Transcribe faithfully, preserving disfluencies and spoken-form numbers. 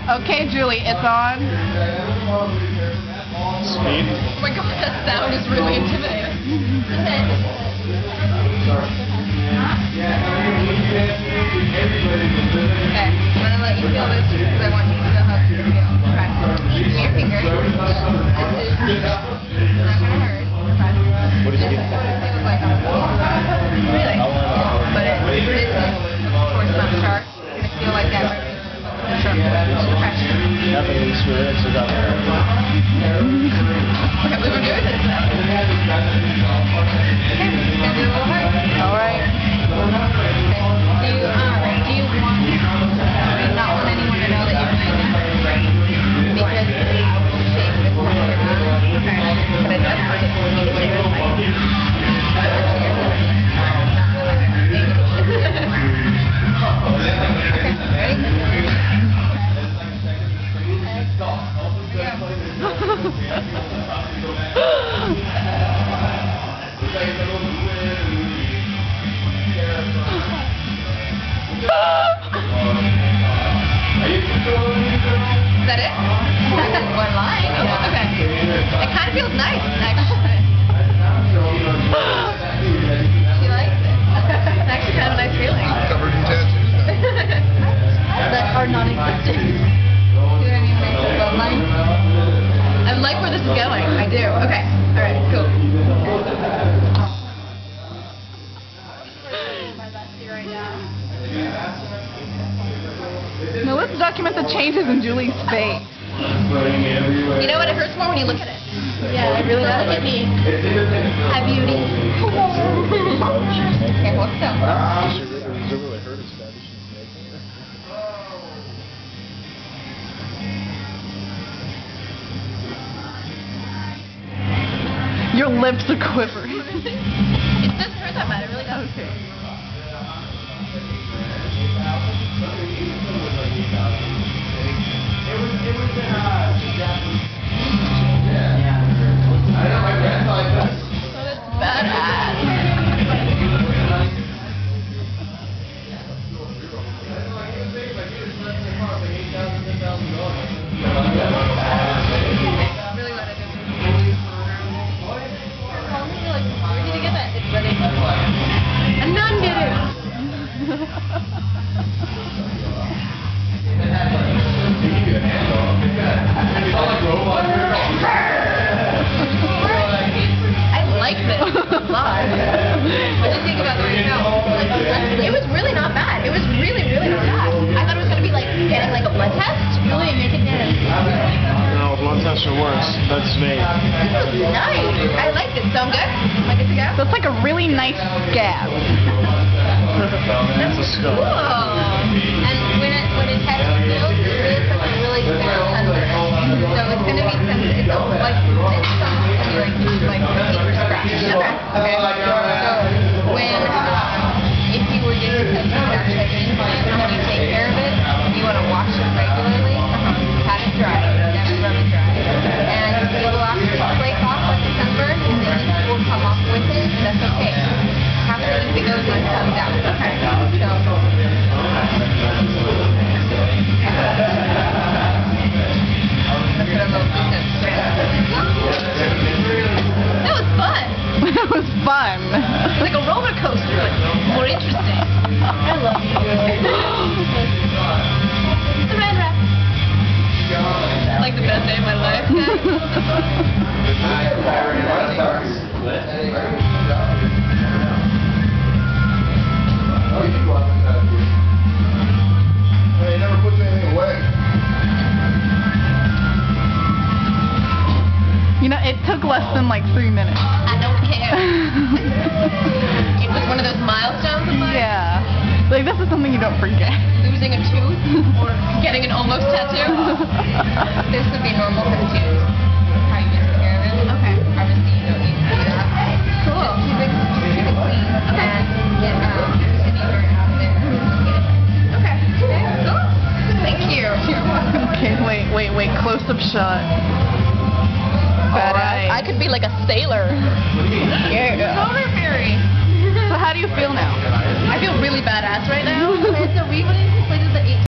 Okay, Julie, it's on. Speed. Oh my god, that sound is really intimidating. Okay, I'm gonna let you feel this because I want you to know how to feel. Okay. Each your finger. This is not gonna hurt. Okay. What is it? This is what it feels like on the wall. Really? But it, this is, of course, not sharp. It's gonna feel like that right here. Sure. Okay. Nothing in experience is up there. I can't believe I'm doing this now. Okay, it's gonna be a little hard. All right. Okay. Do you, um, do you want, do you not want anyone to know that you're doing this? Because the shape is what you're doing. Okay. But it does hurt. You can share it like okay, ready? Is that it? One line? Okay. It kind of feels nice, actually. She likes it. It's actually kind of a nice feeling. Covered in tattoos now. That are non-existent. See what I mean? Nice little line. I like where this is going. I do. Okay. All right. Cool. Now let's document the changes in Julie's face. You know what? It hurts more when you look at it. Yeah, it really does. Look at me. Hi, beauty. Okay, hold still. Does it really hurt as bad as she's making it? Your lips are quivering. It doesn't hurt that bad. It really does. Okay. And none did it. I like this a lot. What did you think about the result? It was really not bad. It was really, really not bad. I thought it was going to be like getting like a blood test. Really, make it good. No, blood tests are worse. That's me. This was nice. I liked it. So I'm good? Am I good to go? That's like a really nice scab. That's a skull. Cool. And when it when it has feels, it feels like a really tender. So it's gonna be tender. It's almost like it's soft and you're like like super scratch. Okay. Okay. So when uh, if you were getting a scratch like implant, when you take care of it, you want to wash it regularly. Uh-huh. Pat it dry. Never rub it dry. And it will actually flake off like a sunburn, and then it will come off with it. That's okay. Have to keep it goes and comes out. Okay. So. That was fun. That was fun. It's like a roller coaster, but more interesting. I love you. Saran wrap. Like the best day of my life. Hey, he never puts anything away. You know, it took less than like three minutes. I don't care. It was one of those milestones of mine. Yeah. Like, this is something you don't forget. Losing a tooth or getting an almost tattoo. This would be normal for the tooth. How you take care of it. Okay. Obviously, you don't need to do that. Cool. Just keep it, just keep it clean. Okay. And get um, the beaver out of there. Okay. Okay. Cool. Thank you. Okay, wait, wait, wait. Close-up shot. Badass. I could be like a sailor. Yeah. Solar fairy. So how do you feel now? I feel really badass right now. Okay, so we completed the eight.